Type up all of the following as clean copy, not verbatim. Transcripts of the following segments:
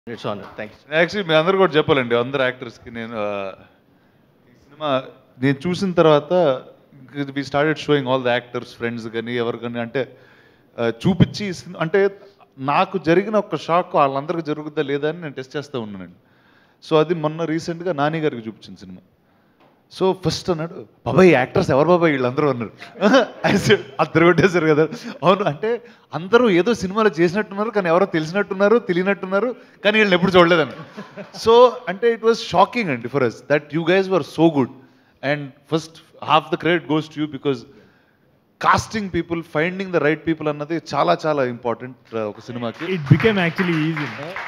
It's honour. Thank you. Actually మీ అందరూ కూడా చెప్పాలండి, అందరు యాక్టర్స్కి నేను ఈ సినిమా నేను చూసిన తర్వాత we started showing all the actors friends కానీ ఎవరు కానీ, అంటే చూపించి అంటే నాకు జరిగిన ఒక షాక్ వాళ్ళందరికీ జరుగుద్దా లేదా అని నేను టెస్ట్ చేస్తూ ఉన్నానండి. సో అది మొన్న రీసెంట్గా నాని గారికి చూపించిన సినిమా. సో ఫస్ట్ అన్నాడు, బాబాయ్ యాక్టర్స్ ఎవరు బాబాయ్ వీళ్ళందరూ అన్నారు. అద్దరు కొట్టేశారు కదా. అవును, అంటే అందరూ ఏదో సినిమాలో చేసినట్టున్నారు కానీ ఎవరో తెలిసినట్టున్నారు తెలియనట్టున్నారు కానీ వీళ్ళని ఎప్పుడు చూడలేదని. సో అంటే ఇట్ వాస్ షాకింగ్ అండి for us that you guys were so good. And first half the credit goes to you because casting people, finding the right people అన్నది చాలా చాలా ఇంపార్టెంట్ ఒక సినిమాకి. It became actually easy.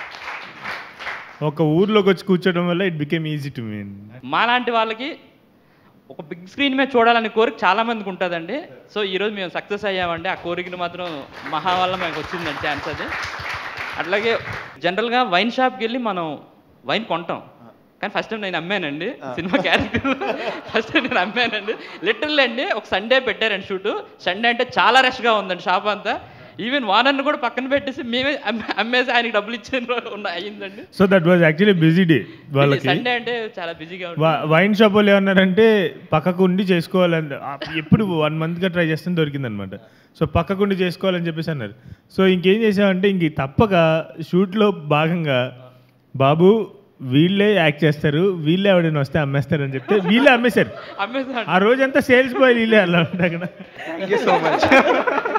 ఒక ఊర్లోకి వచ్చి కూర్చోవడం వల్ల it became easy to me. మాలాంటి వాళ్ళకి ఒక బిగ్ స్క్రీన్ మీద చూడాలని కోరిక చాలా మందికి ఉంటుందండి. సో ఈరోజు మేము సక్సెస్ అయ్యామండి. ఆ కోరికను మాత్రం మహా వల్ల మాకు వచ్చిందండి ఛాన్స్ అది. అట్లాగే జనరల్గా వైన్ షాప్కి వెళ్ళి మనం వైన్ కొంటాం, కానీ ఫస్ట్ టైం నేను అమ్మానండి సినిమా క్యారెక్టర్. ఫస్ట్ టైం నేను అమ్మానండి లిటరల్లీ అండి. ఒక సండే పెట్టారండి షూట్. సండే అంటే చాలా రష్గా ఉందండి షాప్ అంతా. ఈవెన్ వానర్ని కూడా పక్కన పెట్టేసి మేమే అమ్మేసి ఆయనకి డబ్బులు ఇచ్చేది అయ్యిందండి. So that was actually busy day వాళ్ళకి. సండే అంటే చాలా బిజీగా వైన్ షాప్ వాళ్ళు ఏమన్నారంటే పక్కకు ఉండి చేసుకోవాలని, ఎప్పుడు 1 monthగా ట్రై చేస్తే దొరికిందనమాట. సో పక్కకుండి చేసుకోవాలని చెప్పేసి అన్నారు. సో ఇంకేం చేసామంటే ఇంక తప్పక షూట్లో భాగంగా బాబు వీళ్ళే యాక్ట్ చేస్తారు, వీళ్ళే ఎవడైనా వస్తే అమ్మేస్తారు అని చెప్తే వీళ్ళే అమ్మేశారు. ఆ రోజంతా సేల్స్ బాయ్ వీళ్ళే అలా ఉంటాయి. Thank you so much.